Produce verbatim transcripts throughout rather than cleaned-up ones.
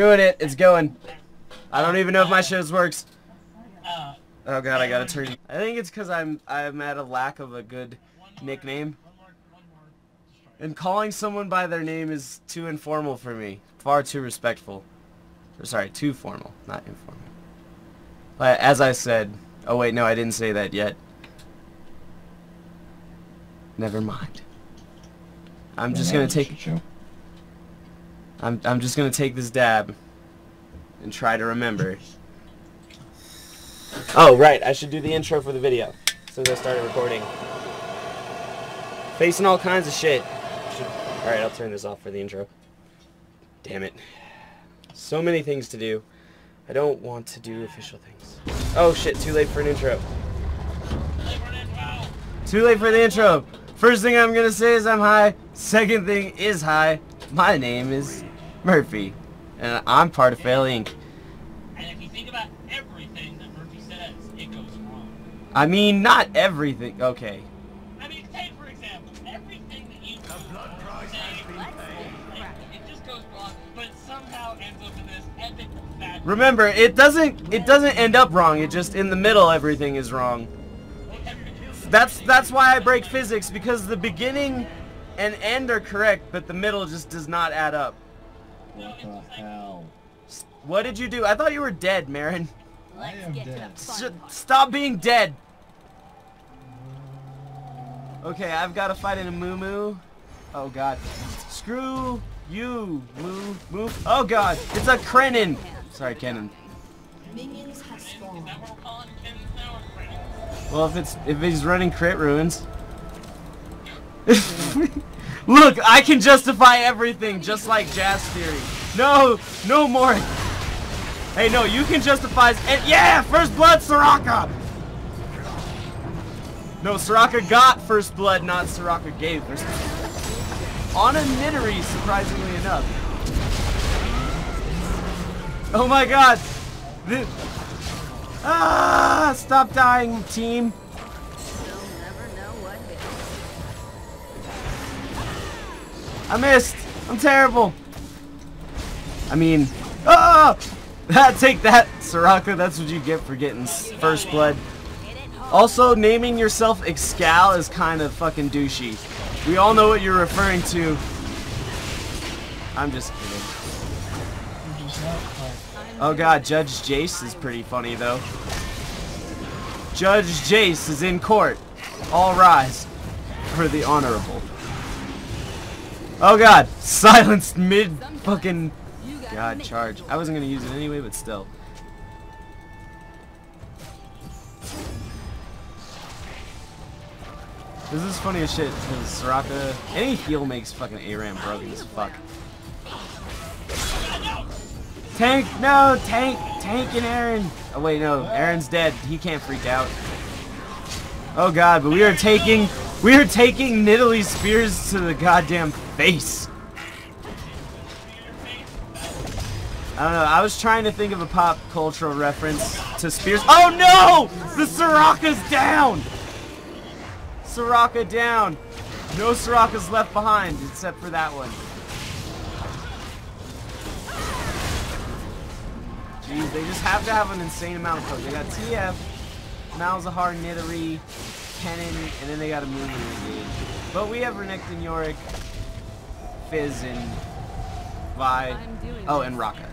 doing it. It's going. I don't even know if my shows works. Oh god, I gotta turn. I think it's because I'm I'm at a lack of a good nickname. And calling someone by their name is too informal for me. Far too respectful. Or sorry, too formal, not informal. But as I said, oh wait, no, I didn't say that yet. Never mind. I'm just gonna take. I'm I'm just gonna take this dab and try to remember. Oh right, I should do the intro for the video since I started recording. Facing all kinds of shit. Should... All right, I'll turn this off for the intro. Damn it. So many things to do. I don't want to do official things. Oh shit, too late for an intro. Too late for the intro. First thing I'm gonna say is I'm high. Second thing is high. My name is Murphy, and I'm part of Fail Incorporated. And if you think about everything that Murphy says, it goes wrong. I mean, not everything. Okay. I mean, take for example, everything that you do, say, it just goes wrong, but it somehow ends up in this epic bad. Remember, it doesn't. It doesn't end up wrong. It just in the middle, everything is wrong. That's that's why I break physics, because the beginning and end are correct, but the middle just does not add up. What the hell? What did you do? I thought you were dead, Marin. I am dead. S stop being dead. Okay, I've got to fight in a moo-moo. Oh god. Screw you, moo moo. Oh god, it's a Krenin. Sorry, Kennen. Minions have spawned. Well, if it's if he's running crit ruins. Look, I can justify everything just like Jazz Theory. No, no more. Hey, no, you can justify. And yeah, first blood, Soraka. No, Soraka got first blood, not Soraka gave first blood. On a Nidori, surprisingly enough. Oh my god. This Ah! Stop dying, team. I missed. I'm terrible. I mean, ah! Take that, Soraka. That's what you get for getting first blood. Also, naming yourself Excal is kind of fucking douchey. We all know what you're referring to. I'm just kidding. Oh god, Judge Jace is pretty funny though. Judge Jace is in court. All rise for the honorable. Oh god, silenced mid fucking god charge. I wasn't gonna use it anyway, but still. This is funny as shit because Soraka, any heal makes fucking ARAM broken as fuck. Tank, no, tank, tank and Aaron. Oh wait, no, Aaron's dead. He can't freak out. Oh god, but we are taking, we are taking Nidalee spears to the goddamn face. I don't know. I was trying to think of a pop cultural reference to spears. Oh no, the Soraka's down. Soraka down. No Soraka's left behind except for that one. Jeez, they just have to have an insane amount of code. They got T F, Malzahar, Nidalee, Kennen, and then they got a Moo Moo. But we have Renekton, Yorick, Fizz, and Vi. Oh, and Raka.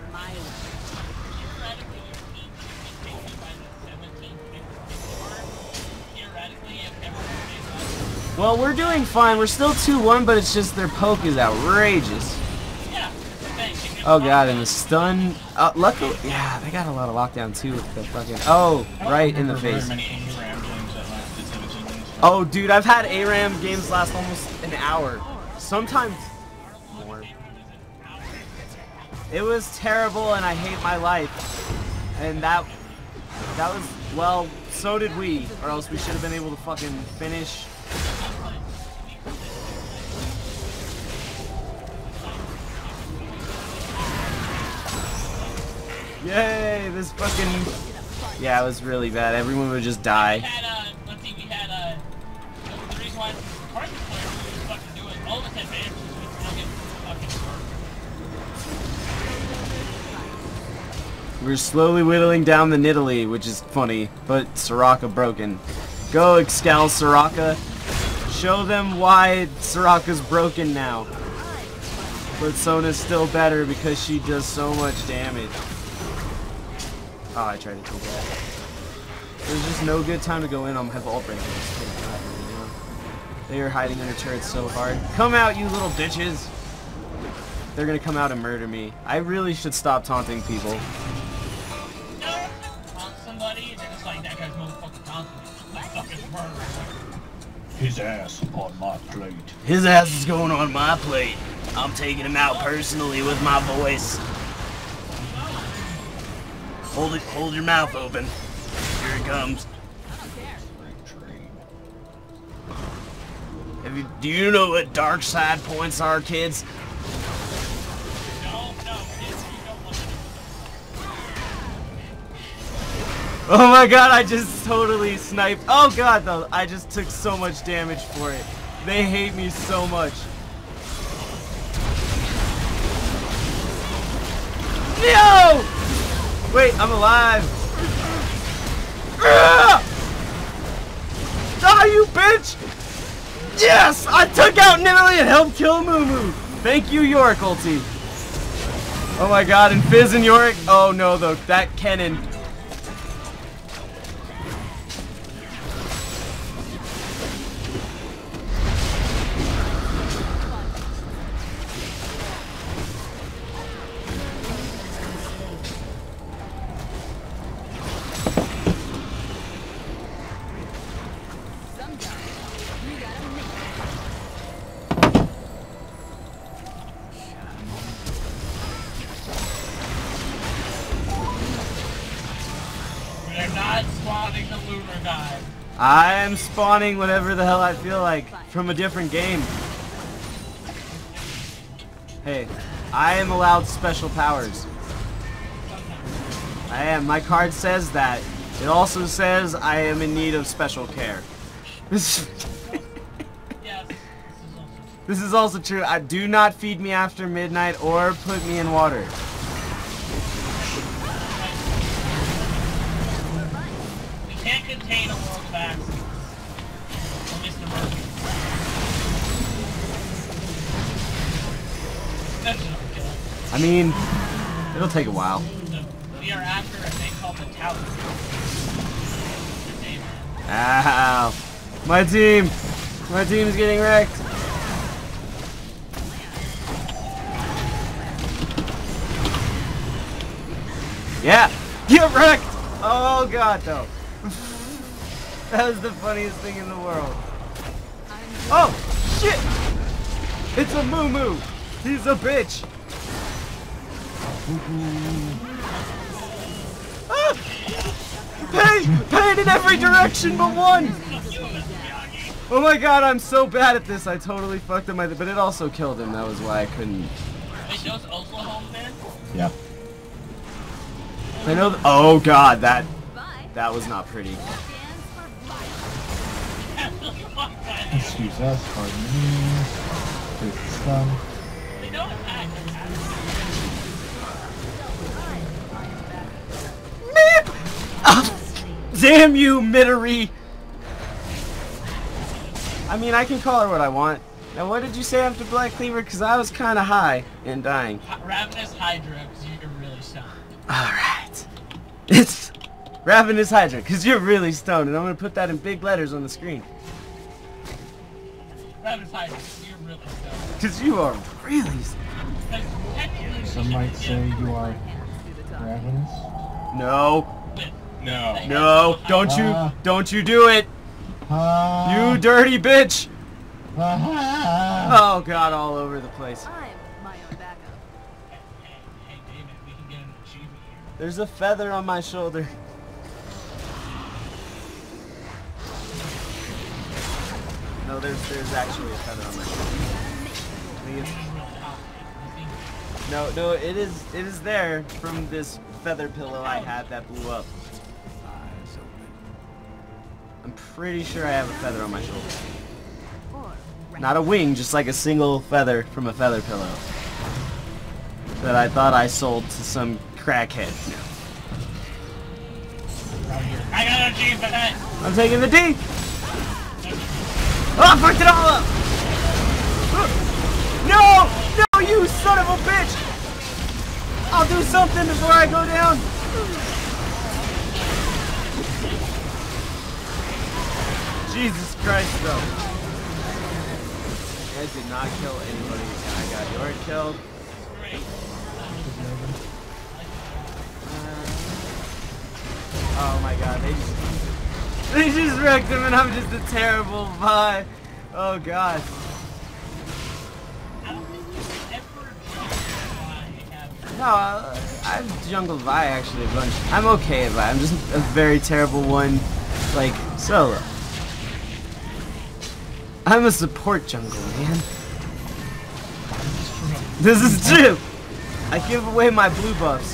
Well, we're doing fine. We're still two one, but it's just their poke is outrageous. Oh god, and the stun. Uh, luckily, yeah, they got a lot of lockdown too with the fucking. Oh, right in the face. Oh, dude, I've had ARAM games last almost an hour, sometimes more. It was terrible, and I hate my life. And that, that was well. So did we, or else we should have been able to fucking finish. Yay, this fucking... Yeah, it was really bad. Everyone would just die. We had, uh, let's see, we had, uh, the reason why Carson players were fucking doing all of us had bands, we still get fucking We're slowly whittling down the Nidalee, which is funny, but Soraka broken. Go, Excal Soraka. Show them why Soraka's broken now. But Sona's still better because she does so much damage. Oh, I tried to take that. There's just no good time to go in on my vault breakers. They are hiding under turrets so hard. Come out, you little bitches! They're gonna come out and murder me. I really should stop taunting people. No, taunt somebody, they're just like, that guy's motherfucking taunting me. Like, fucking murder. His ass on my plate. His ass is going on my plate. I'm taking him out personally with my voice. Hold it, hold your mouth open. Here it comes. Have you, do you know what dark side points are, kids? No, no, kids, you don't want to. Oh my god, I just totally sniped. Oh god, though, I just took so much damage for it. They hate me so much. No! Wait, I'm alive. Ah! Die, you bitch! Yes! I took out Nidalee and helped kill Moo Moo! Thank you, Yorick ulti. Oh my god, and Fizz and Yorick. Oh no, though, that Kennen. They're not spawning the lunar guy. I am spawning whatever the hell I feel like from a different game. Hey, I am allowed special powers. I am. My card says that. It also says I am in need of special care. This Yes, this is also true. I do not feed me after midnight or put me in water. we can't contain a world of accidents. Or Mister Murphey. That's just okay. I mean, it'll take a while. No, we are after a thing called the Tower. Ow. My team. My team's getting wrecked. Yeah. Get wrecked. Oh god, though. That was the funniest thing in the world. Oh, shit. It's a Moo Moo. He's a bitch. Ah! Pain! Pain in every direction but one! Oh my god, I'm so bad at this. I totally fucked him, but it also killed him. That was why I couldn't. Wait, those Oklahoma men? Yeah. I know. Th oh god, that that was not pretty. Excuse us, pardon me. Here's the stun. They don't attack. Meep! Oh, damn you, Midori! I mean, I can call her what I want. Now, what did you say after Black Cleaver? Because I was kind of high and dying. Ravenous Hydra, because you're really stoned. Alright. It's Ravenous Hydra, because you're really stoned, and I'm going to put that in big letters on the screen. Ravenous Hydra, because you're really stoned. Because you are really stoned. Because technically, Some might say you are ravenous. No. No. No. Don't you, Ah. don't you do it. Ah. You dirty bitch. Ah. Oh god, all over the place. I'm my own backup. Hey, hey, David, we can get an achievement here. There's a feather on my shoulder. No, there's there's actually a feather on my shoulder. I think it's, no, no, it is it is there from this feather pillow I had that blew up. I'm pretty sure I have a feather on my shoulder. Not a wing, just like a single feather from a feather pillow that I thought I sold to some crackhead. I got a G for that. I'm taking the D. Oh, I fucked it all up. No, no, you son of a bitch. I'll do something before I go down. Jesus Christ, though. You guys did not kill anybody. I got your killed. Oh my god, they just, they just wrecked him and I'm just a terrible Vi. Oh god. No, uh, I've jungled Vi actually a bunch. I'm okay at Vi. I'm just a very terrible one, like, solo. I'm a support jungle, man. This is true! I give away my blue buffs.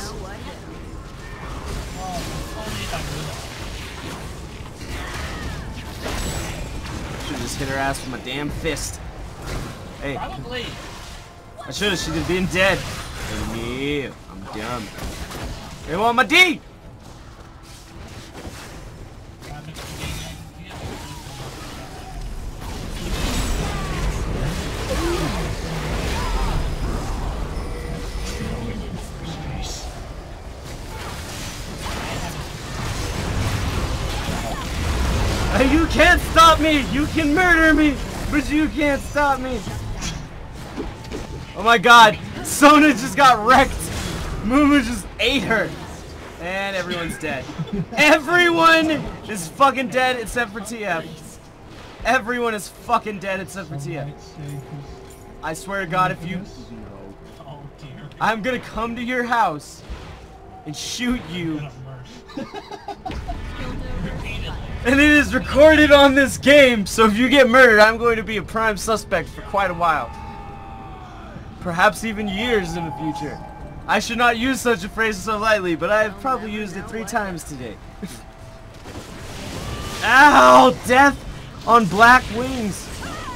Should've just hit her ass with my damn fist. Hey. Probably. I should've, she'd have been dead. Me, I'm dumb. They want my D! You can't stop me! You can murder me! But you can't stop me! Oh my god! Sona just got wrecked! Mumu just ate her! And everyone's dead. Everyone is fucking dead except for T F. Everyone is fucking dead except for T F. I swear to god, if you... I'm gonna come to your house and shoot you. And it is recorded on this game, so if you get murdered, I'm going to be a prime suspect for quite a while. Perhaps even years in the future. I should not use such a phrase so lightly, but I have probably used it three times today. Ow! Death on black wings.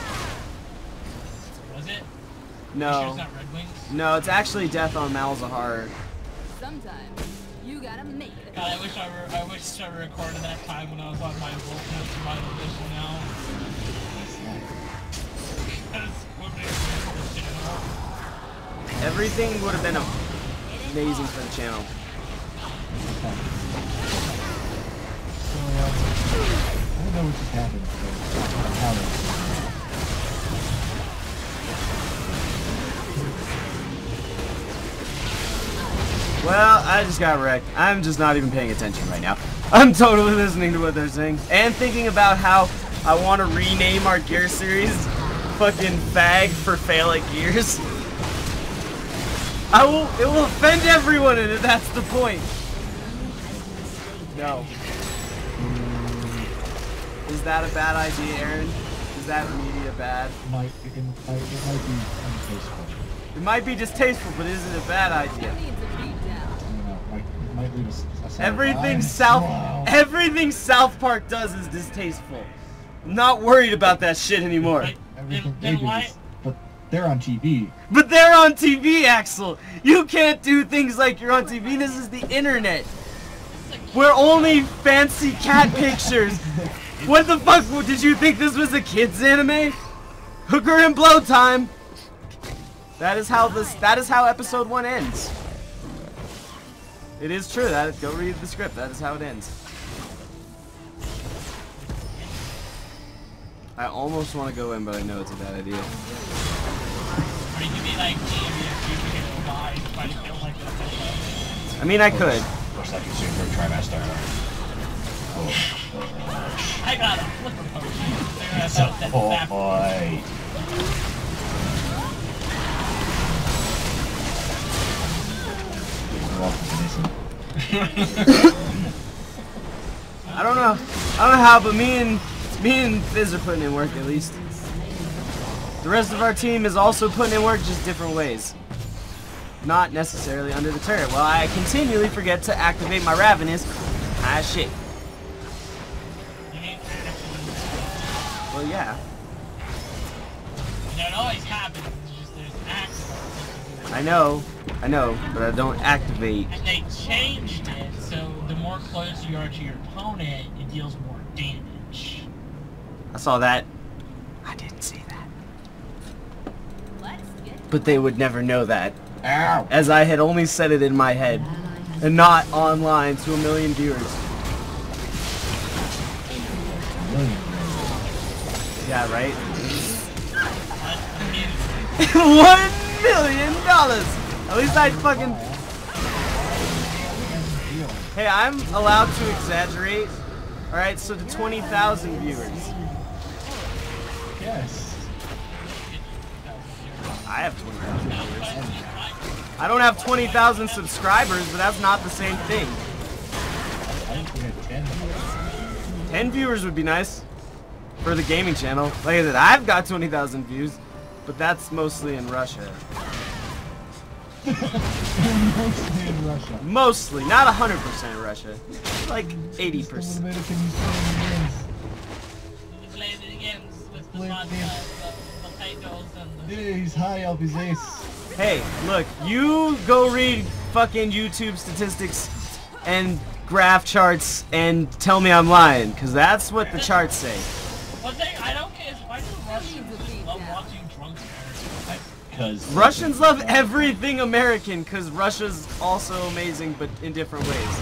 Was it? No. Sure it's not red wings? No, it's actually death on Malzahar. Sometimes you gotta make it. God, I wish I were. I wish I recorded that time when I was on my Volcano Survival Edition now. Everything would have been amazing for the channel. So, uh, I don't know what just happened. So, howling. Well, I just got wrecked. I'm just not even paying attention right now. I'm totally listening to what they're saying. And thinking about how I want to rename our gear series fucking fag for fail at gears. I will, it will offend everyone and that's the point. No. Is that a bad idea, Aaron? Is that media bad? It might, it, can, it might be untasteful. It might be distasteful, but is it a bad idea? I don't know, it might, it might leave us a sour Everything eye. South, Wow. everything South Park does is distasteful. I'm not worried about that shit anymore. Everything Then- then they do why- is, but they're on T V. But they're on T V, Axel. You can't do things like you're on T V. This is the internet. We're only fancy cat pictures. What the fuck? Did you think this was a kids anime? Hooker and blow time. That is how this. That is how episode one ends. It is true. That go read the script. That is how it ends. I almost want to go in, but I know it's a bad idea. Or you could be like me if you could lie and try to kill like that. I mean, I could. Looks like it's your trimester. I got a flipper potion. That's So, that oh that boy. I don't know. I don't know how, but me and me and Fizz are putting in work at least. The rest of our team is also putting in work, just different ways. Not necessarily under the turret. Well, I continually forget to activate my Ravenous. Ah, shit. Well, yeah. That always happens. It's just there's accidents. I know. I know, but I don't activate. And they changed it, so the more more close you are to your opponent, it deals more damage. I saw that. I didn't see that. Let's get But they would never know that, Ow! as I had only said it in my head, and not online to a million viewers. Yeah, right? One million dollars! At least I fucking... Hey, I'm allowed to exaggerate. Alright, so to twenty thousand viewers. Yes. I have twenty thousand viewers. I don't have twenty thousand subscribers, but that's not the same thing. I think we had ten. ten viewers would be nice for the gaming channel. Like I said, I've got twenty thousand views, but that's mostly in Russia. Mostly in Russia. Mostly, not one hundred percent Russia. Like eighty Just a percent. little bit of can you Let's play it again with the Play it hot again. uh, the potatoes and the... Dude, he's high up his ace. Hey, look, you go read fucking YouTube statistics and graph charts and tell me I'm lying, because that's what the charts say. One thing I don't get is why do Russians love watching drunk Americans? Because Russians love everything American, because Russia's also amazing, but in different ways.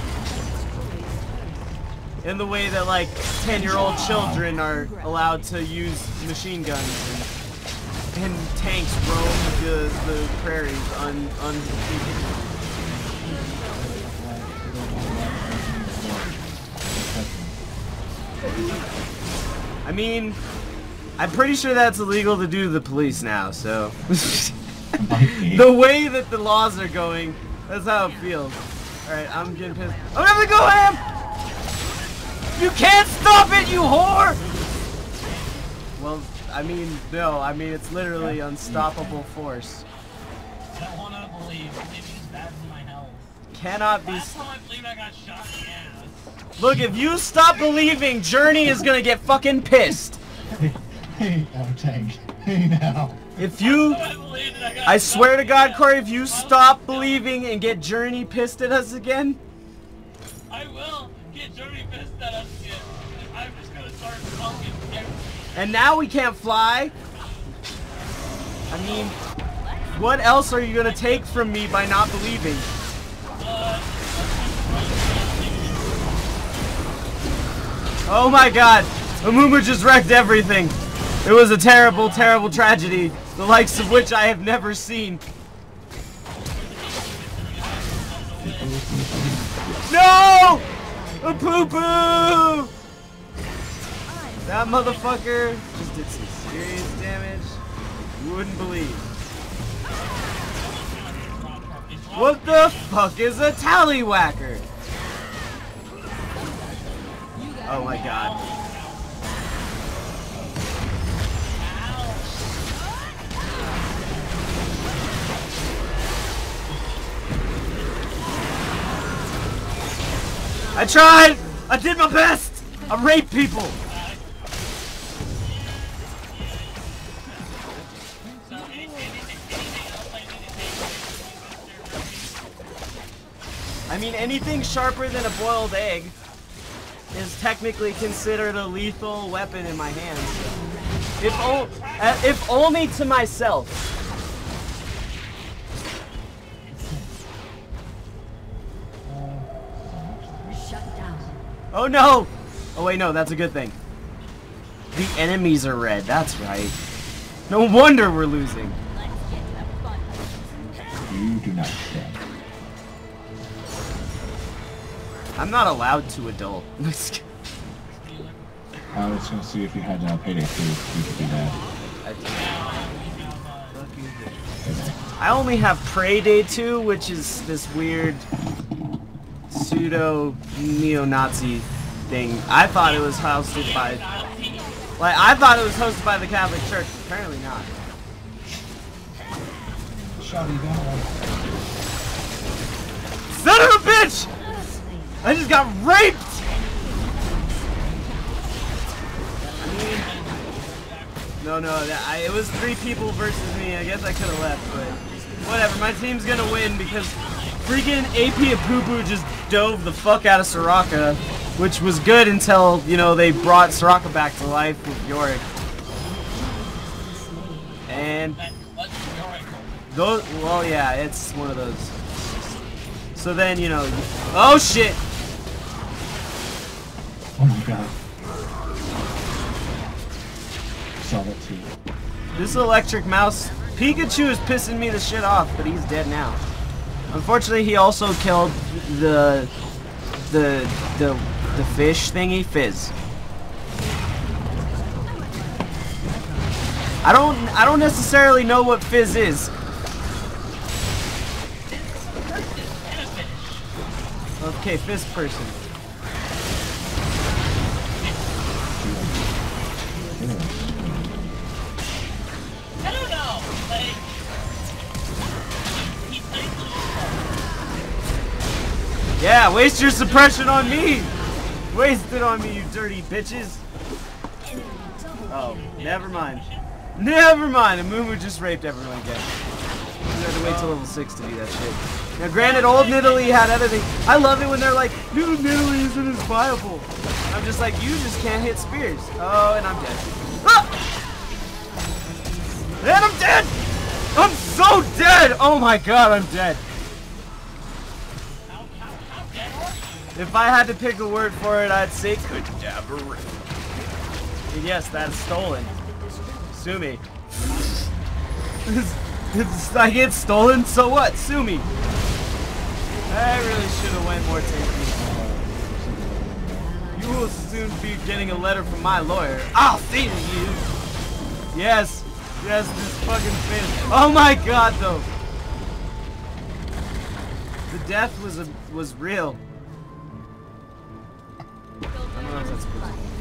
In the way that, like, ten-year-old children are allowed to use machine guns and, and tanks roam the, the prairies un, undefeated. I mean, I'm pretty sure that's illegal to do to the police now, so... The way that the laws are going, that's how it feels. Alright, I'm getting pissed. I'm gonna go ham! You can't stop it, you whore! Well, I mean, no, I mean, it's literally unstoppable force. I don't want to believe. Maybe it's bad for my health. Cannot be... Last time I believe I got shot in the ass. Look, if you stop believing, Journey is gonna get fucking pissed. Hey, our tank. Hey now. If you... I believe that I got I shot swear in to the God, ass. Corey, if you stop believing and get Journey pissed at us again... I will get Journey pissed at us again. I'm just gonna start fucking everything. And now we can't fly. I mean, what else are you gonna take from me by not believing? Uh, Oh my god, Amumu just wrecked everything. It was a terrible, terrible tragedy, the likes of which I have never seen. No! A poo-poo! That motherfucker just did some serious damage. You wouldn't believe. What the fuck is a tallywhacker? Oh my god. I tried! I did my best! I raped people! I mean, anything sharper than a boiled egg is technically considered a lethal weapon in my hands. If, o uh, if only to myself. Shut down. Oh no! Oh wait, no, that's a good thing. The enemies are red, that's right. No wonder we're losing. Let's get to the fun. you do not stand. I'm not allowed to adult. I was gonna see if you had uh, payday two. You could do that. I only have Prey Day two, which is this weird pseudo neo-Nazi thing. I thought it was hosted by, like, I thought it was hosted by the Catholic Church. Apparently not. Shotty down. Son of a bitch! I just got raped! I mean, no, no, that, I, it was three people versus me. I guess I could have left, but whatever. My team's gonna win because Freaking A P of Poo Poo just dove the fuck out of Soraka, which was good until, you know, they brought Soraka back to life with Yorick. And those, well, yeah, it's one of those. So then, you know, oh shit! Oh my god. Saw that too. This electric mouse, Pikachu is pissing me the shit off, but he's dead now. Unfortunately, he also killed the the the the fish thingy, Fizz. I don't I don't necessarily know what Fizz is. Okay, Fizz person. I don't know. Like, he plays the Yeah, waste your suppression on me. Waste it on me, you dirty bitches. Oh, never mind. Never mind. And Mumu just raped everyone again. You had to wait till level six to do that shit. Now, granted, old Nidalee had other things. I love it when they're like, new Nidalee isn't as viable. I'm just like, you just can't hit spears. Oh, and I'm dead. Ah! And I'm dead! I'm so dead! Oh my god, I'm dead. If I had to pick a word for it, I'd say cadaver. Yes, that's stolen. Sue me. I get stolen, so what? Sue me. I really should have went more tanky. You will soon be getting a letter from my lawyer. I'll see you. Yes. Yes, this fucking thing. Oh my god, though. The death was a, was real. I don't know if that's cool.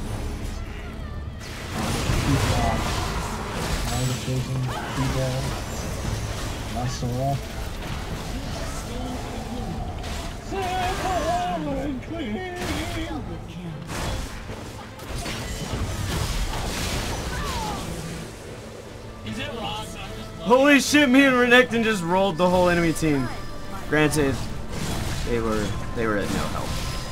Is it wrong? Holy shit, me and Renekton just rolled the whole enemy team. Granted, they were they were at no help.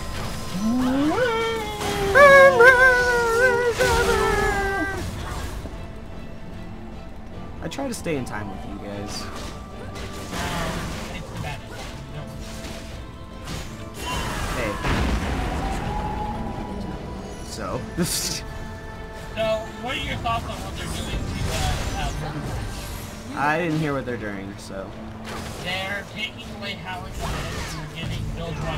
I try to stay in time with you guys. Hey. So. So, what are your thoughts on what they're doing to uh, uh, I didn't hear what they're doing, so. They're taking away howling and they're getting build run.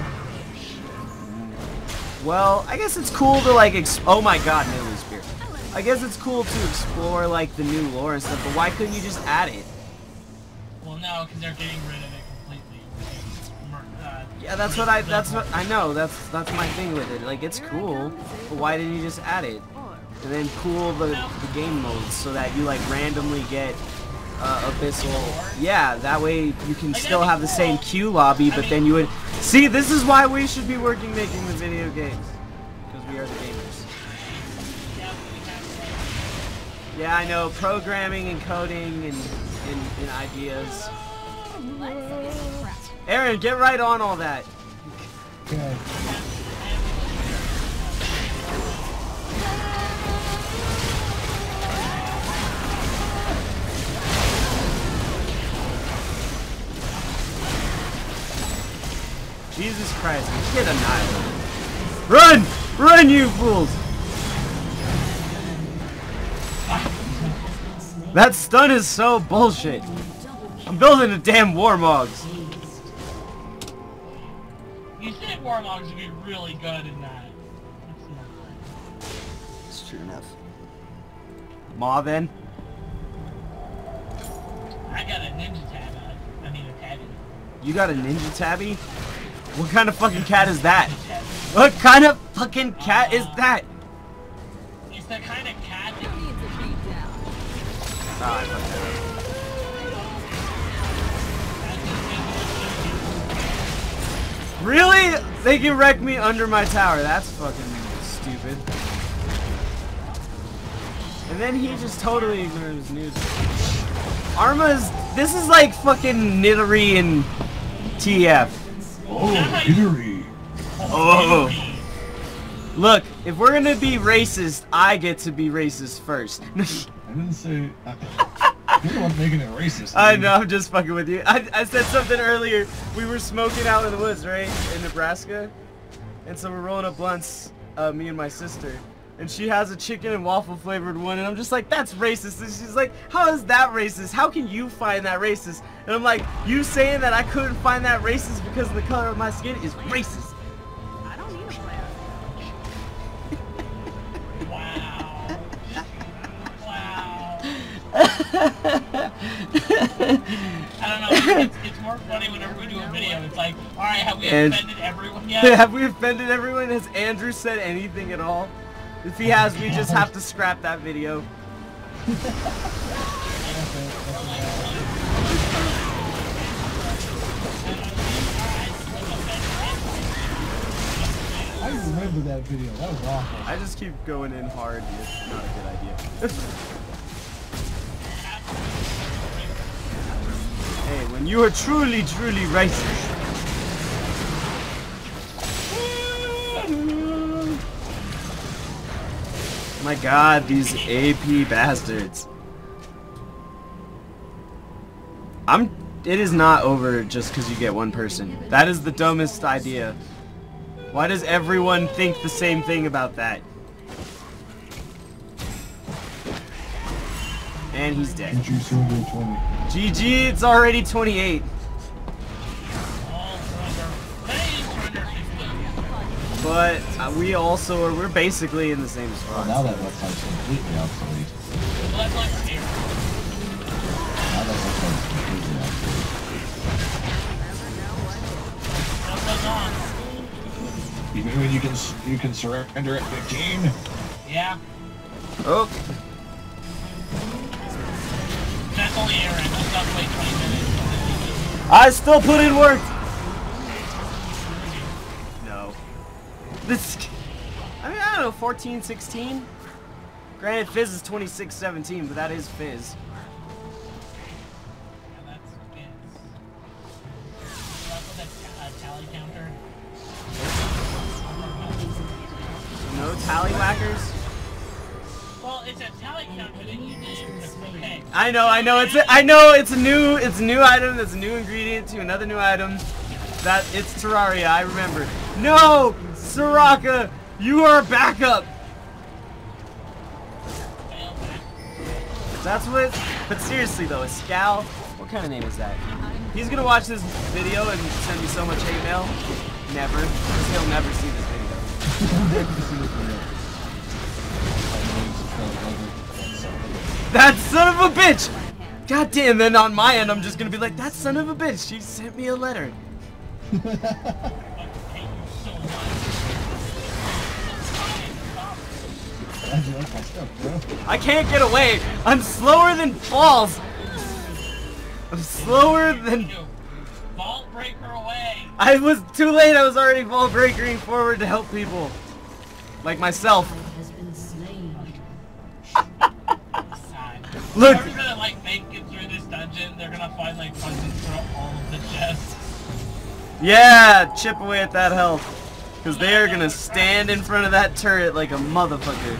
Well, I guess it's cool to like ex- oh my god, Nidalee Spear. I guess it's cool to explore like the new lore and stuff, but why couldn't you just add it? Well, no, because they're getting rid of it completely. Uh, Yeah, that's what I that's what I know. That's that's my thing with it. Like it's cool, but why didn't you just add it? And then cool the, the game modes so that you like randomly get uh, abyssal. Yeah, that way you can still have the same queue lobby, but then you would see. This is why we should be working making the video games, because we are the gamers. Yeah, I know programming and coding and, and, and ideas. Aaron, get right on all that. Okay. Jesus Christ, get annihilated. Run! Run, you fools! That stun is so bullshit. I'm building a damn Warmogs. You think Warlogs would be really good in that? It's true enough. Maw then? I got a ninja tab. I mean a tabby. You got a ninja tabby? What kind of fucking cat is that? What kind of fucking cat is that? It's the kind of cat that Needs a beat down. Oh, I fucked that up. Really? They can wreck me under my tower. That's fucking stupid. And then he just totally ignores news. Arma's. This is like fucking Nidalee and T F. Oh, Hillary. Oh. Look, if we're gonna be racist, I get to be racist first. I didn't say. I, you're the one making it racist. I dude. know, I'm just fucking with you. I, I said something earlier. We were smoking out in the woods, right? In Nebraska. And so we're rolling up blunts, uh, me and my sister. And she has a chicken and waffle flavored one. And I'm just like, that's racist. And she's like, how is that racist? How can you find that racist? And I'm like, you saying that I couldn't find that racist because of the color of my skin is racist. I don't need a plan. Wow. Wow. I don't know. It's, it's more funny whenever we do a video. It's like, all right, have we And- offended everyone yet? Have we offended everyone? Has Andrew said anything at all? If he has, we just have to scrap that video. I remember that video. That was awful. I just keep going in hard. It's not a good idea. Hey, when you are truly, truly racist. My God, these A P bastards. I'm. It is not over just because you get one person. That is the dumbest idea. Why does everyone think the same thing about that? And he's dead. G G soon to twenty. G G, it's already twenty-eight. But uh, we also are, we're basically in the same Well, spot. now that website's completely obsolete. Well, that's like here. Now that website's completely obsolete. What goes on? Even when you can s- you can surrender at fifteen. Yeah. Oh, That's only air. I just got to wait twenty minutes. I still put in work. No. This, I mean, I don't know, fourteen, sixteen? Granted, Fizz is twenty-six, seventeen, but that is Fizz. And that's it. That's with that uh, tally counter. No tallywhackers? Well, it's a tally counter that you need to okay. I know, I know, it's a, I know, it's a new, it's a new item, that's a new ingredient to another new item. That, it's Terraria, I remember. No! Soraka, you are backup! That's what, but seriously though, a Scal, what kind of name is that? He's gonna watch this video and send me so much hate mail. Never, because he'll never see this video. That son of a bitch! God damn, then on my end I'm just gonna be like, that son of a bitch, she sent me a letter. I can't get away. I'm slower than balls. I'm slower than... Vault breaker away. I was too late. I was already ball breakering forward to help people. Like myself. Has been slain. Look. Whoever's gonna like make it through this dungeon, they're gonna find like punches through all of the chests. Yeah, chip away at that health. Because they are going to stand in front of that turret like a motherfucker.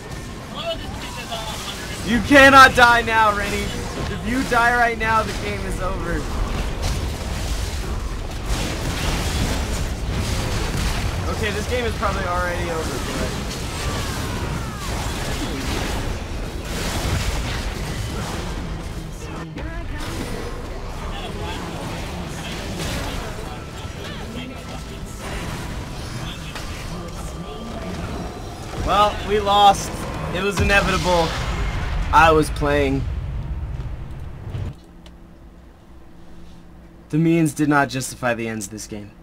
You cannot die now, Rennie. If you die right now, the game is over. Okay, this game is probably already over. But... Well, we lost. It was inevitable. I was playing. The means did not justify the ends of this game.